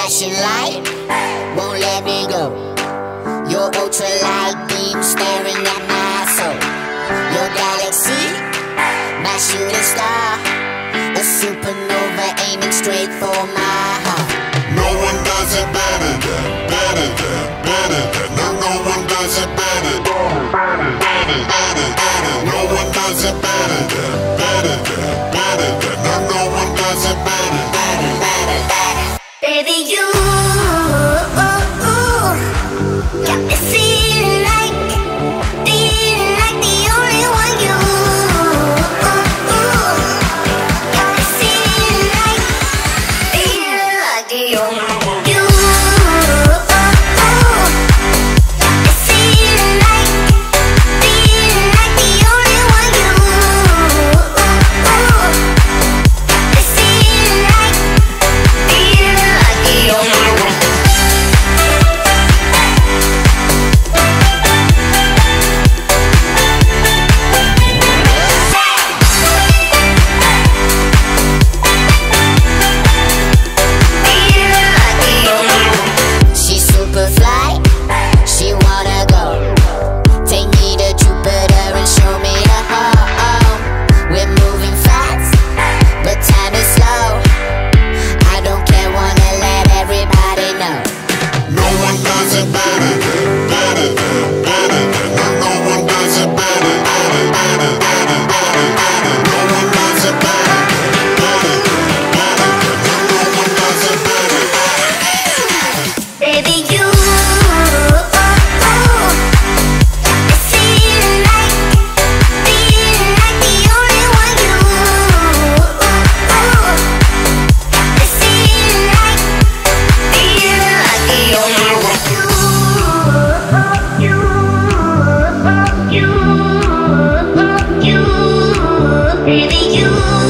flashing light won't let me go. Your ultralight beam staring at my soul. Your galaxy, my shooting star, a supernova aiming straight for my heart. No one does it better than, better than, better than. No one does it better than, better, better, better. No one does it better than, better than, better than. No one does it better, better, better, better. Baby, you got me feeling like the only one. You got me feeling like the only one. You got me feeling like the only one. You got me feeling like the only one. She's super fly, she wanna go. Take me to Jupiter and show me the home. We're moving fast, but time is slow. I don't care, wanna let everybody know. No one does it better than, better than, better than. No one does it better, better, better, better, better, better. No one does it better than, better than, better than. No one does it better, Baby, you got me feeling like the only one. You got me feeling like the only one. You, baby, you.